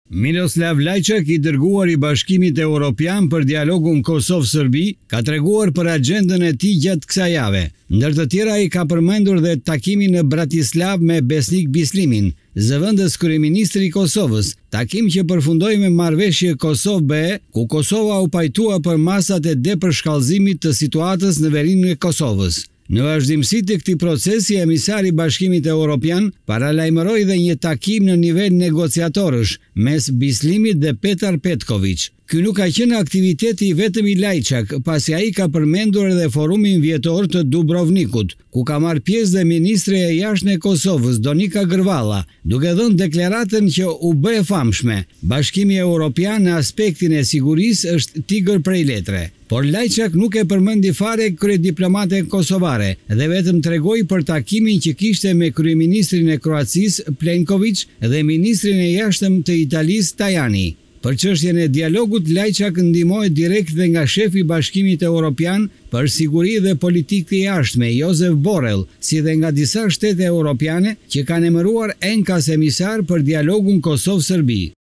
Miroslav Lajçak, I dërguar I Bashkimit Evropian për dialogun Kosovë-Serbi, ka treguar për agjendën e tij gjatë kësaj jave. Ndër të tjera ai ka përmendur dhe takimin në Bratislav me Besnik Bislimin, zëvendës kryeministri I Kosovës, takim që përfundoi me marrëveshje Kosovë-BE, ku Kosova u pajtua për masat e depërshkallëzimit të situatës në verinë e Kosovës. Në vazhdimsi të këtij procesi, emisari I Bashkimit Evropian paralajmëroi dhe një takim në nivel negociatorësh mes Bislimit dhe Petar Petković. Ky nuk ka qenë aktiviteti vetëm I Lajçak, pasi ai ka përmendur edhe forumin vjetor të Dubrovnikut, ku ka marrë pjesë dhe ministre e jashtme e Kosovës, Donika Gërvalla, duke dhënë deklaratën që u bë e famshme: Bashkimi Evropian në aspektin e sigurisë është tigër prej letre. Por Lajçak nuk e përmendi fare kryediplomaten kosovare dhe vetëm tregoi për takimin që kishte me kryeministrin e Kroacisë Plenković dhe ministrin e jashtëm të Italisë Tajani. Për çështjen e dialogut, Lajçak ndihmohet direkt dhe nga shefi I Bashkimit Evropian për siguri dhe politikë të jashtme, Josep Borrell, si dhe nga disa shtete europiane që kanë emëruar enkas emisar për dialogun Kosovë-Serbi.